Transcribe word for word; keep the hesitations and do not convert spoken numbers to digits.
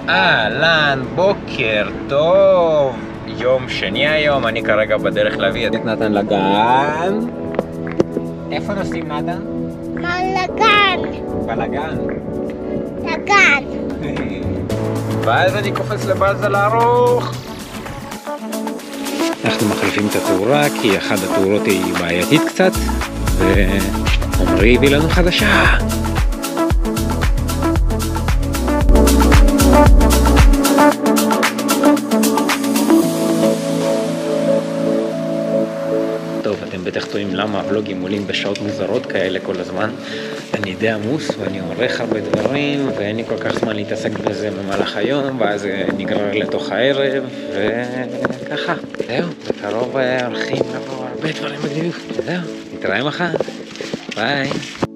אהלן, בוקר טוב. יום שני היום, אני כרגע בדרך להביא את נתן לגן. איפה נוסעים נתן? לגן. בלגן. לגן. ואז אני קופץ לבאזה לארוך. אנחנו מחליפים את התאורה כי אחת התאורות היא בעייתית קצת, ועומרי הביא לנו חדשה. טוב, אתם בטח טועים למה הוולוגים עולים בשעות מוזרות כאלה כל הזמן. אני די עמוס ואני עורך הרבה דברים ואין לי כל כך זמן להתעסק בזה במהלך היום, ואז זה נגרר לתוך הערב וככה. זהו, בקרוב הולכים לבוא הרבה דברים מגניבים. זהו, נתראה מחר. ביי.